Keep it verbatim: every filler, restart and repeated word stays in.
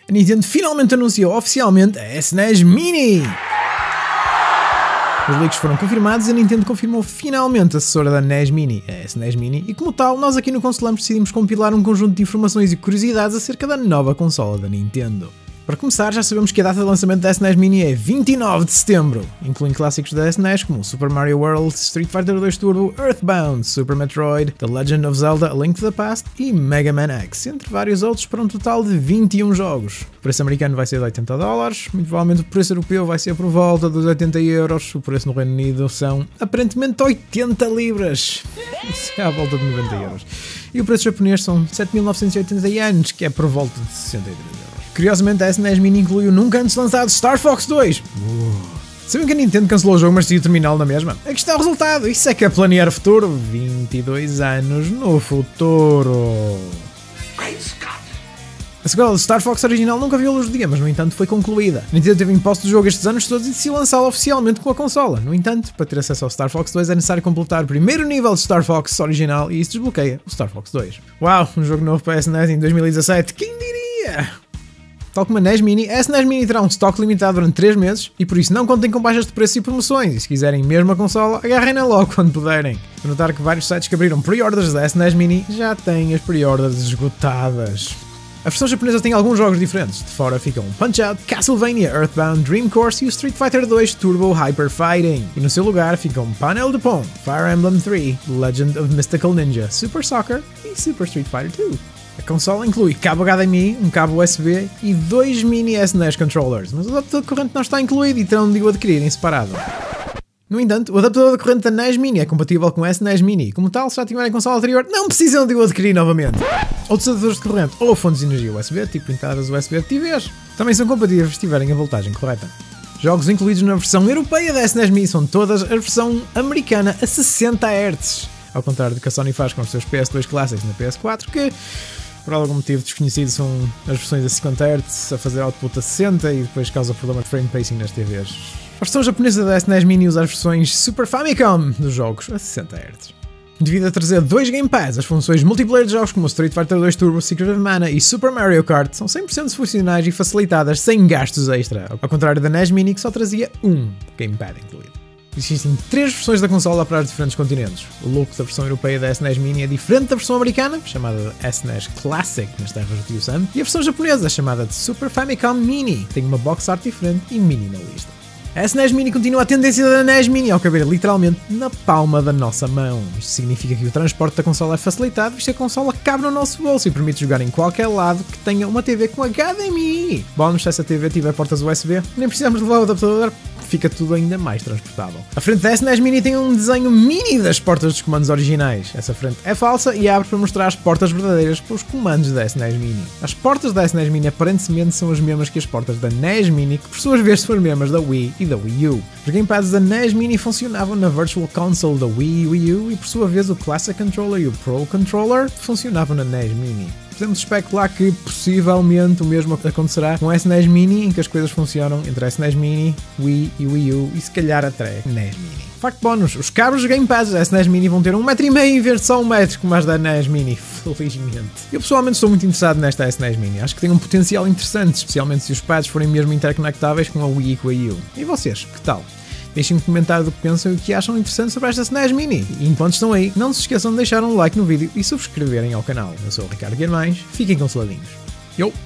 A Nintendo finalmente anunciou oficialmente a S N E S Mini! Os leaks foram confirmados e a Nintendo confirmou finalmente a sucessora da N E S Mini, a S N E S Mini, e como tal, nós aqui no Consolamos decidimos compilar um conjunto de informações e curiosidades acerca da nova consola da Nintendo. Para começar, já sabemos que a data de lançamento da S N E S Mini é vinte e nove de setembro, incluindo clássicos da S N E S como Super Mario World, Street Fighter dois Turbo, Earthbound, Super Metroid, The Legend of Zelda: A Link to the Past e Mega Man X, entre vários outros, para um total de vinte e um jogos. O preço americano vai ser de oitenta dólares, muito provavelmente o preço europeu vai ser por volta dos oitenta euros, o preço no Reino Unido são aparentemente oitenta libras, isso é à volta de noventa euros, e o preço japonês são sete mil novecentos e oitenta ienes, que é por volta de sessenta e três euros. Curiosamente, a S N E S Mini incluiu o nunca antes lançado Star Fox dois. Uh. Sabem que a Nintendo cancelou o jogo, mas decidiu terminá-lo na mesma? Aqui está o resultado. Isso é que é planear o futuro. vinte e dois anos no futuro. A sequela do Star Fox original nunca viu a luz do dia, mas no entanto foi concluída. A Nintendo teve imposto do jogo estes anos todos e decidiu lançá-lo oficialmente com a consola. No entanto, para ter acesso ao Star Fox dois é necessário completar o primeiro nível de Star Fox original e isso desbloqueia o Star Fox dois. Uau, um jogo novo para a S N E S em dois mil e dezassete. Quem diria? Tal como a N E S Mini, a S N E S Mini terá um estoque limitado durante três meses e por isso não contem com baixas de preço e promoções, e se quiserem mesmo a consola, agarrem-na logo quando puderem. Vou notar que vários sites que abriram pre-orders da S N E S Mini já têm as pre-orders esgotadas. A versão japonesa tem alguns jogos diferentes, de fora ficam Punch-Out, Castlevania, Earthbound, Dream Course e o Street Fighter dois Turbo Hyper Fighting, e no seu lugar ficam Panel de Pong, Fire Emblem três, Legend of Mystical Ninja, Super Soccer e Super Street Fighter dois. A consola inclui cabo H D M I, um cabo U S B e dois mini S N E S controllers, mas o adaptador de corrente não está incluído e terão de o adquirir em separado. No entanto, o adaptador de corrente da N E S Mini é compatível com a S N E S Mini, como tal, se já tiverem a consola anterior, não precisam de o adquirir novamente. Outros adaptadores de corrente ou fontes de energia U S B, tipo entradas U S B de T Vs, também são compatíveis se tiverem a voltagem correta. Jogos incluídos na versão europeia da S N E S Mini são todas a versão americana a sessenta hertz, ao contrário do que a Sony faz com os seus P S dois Classics na P S quatro, que por algum motivo desconhecido são as versões a cinquenta hertz a fazer output a sessenta e depois causa problema de frame pacing nas T Vs. A versão japonesa da S N E S Mini usa as versões Super Famicom dos jogos a sessenta hertz. Devido a trazer dois gamepads, as funções multiplayer de jogos como Street Fighter dois Turbo, Secret of Mana e Super Mario Kart são cem por cento funcionais e facilitadas sem gastos extra, ao contrário da N E S Mini que só trazia um gamepad incluído. Existem três versões da consola para os diferentes continentes. O look da versão europeia da S N E S Mini é diferente da versão americana, chamada S N E S Classic nas terras do tio Sam, e a versão japonesa, chamada de Super Famicom Mini, tem uma box art diferente e minimalista. A S N E S Mini continua a tendência da N E S Mini ao caber literalmente na palma da nossa mão. Isto significa que o transporte da consola é facilitado, visto que a consola cabe no nosso bolso e permite jogar em qualquer lado que tenha uma T V com H D M I. Bónus, se essa T V tiver portas U S B, nem precisamos levar o adaptador, fica tudo ainda mais transportável. A frente da S N E S Mini tem um desenho mini das portas dos comandos originais. Essa frente é falsa e abre para mostrar as portas verdadeiras para os comandos da S N E S Mini. As portas da S N E S Mini aparentemente são as mesmas que as portas da N E S Mini, que por suas vezes são as mesmas da Wii e da Wii U. Os gamepads da N E S Mini funcionavam na Virtual Console da Wii e Wii U e por sua vez o Classic Controller e o Pro Controller funcionavam na N E S Mini. Podemos especular que possivelmente o mesmo acontecerá com a S N E S Mini, em que as coisas funcionam entre a S N E S Mini, Wii e Wii U e se calhar até N E S Mini. Facto bónus, os cabos dos gamepads da S N E S Mini vão ter um metro e meio em vez de só um metro como as da N E S Mini, felizmente. Eu pessoalmente estou muito interessado nesta S N E S Mini, acho que tem um potencial interessante, especialmente se os pads forem mesmo interconectáveis com a Wii e com a Wii U. E vocês, que tal? Deixem um comentário do que pensam e o que acham interessante sobre esta S N E S Mini. E enquanto estão aí, não se esqueçam de deixar um like no vídeo e subscreverem ao canal. Eu sou o Ricardo Guilhermães, fiquem consoladinhos. Eu!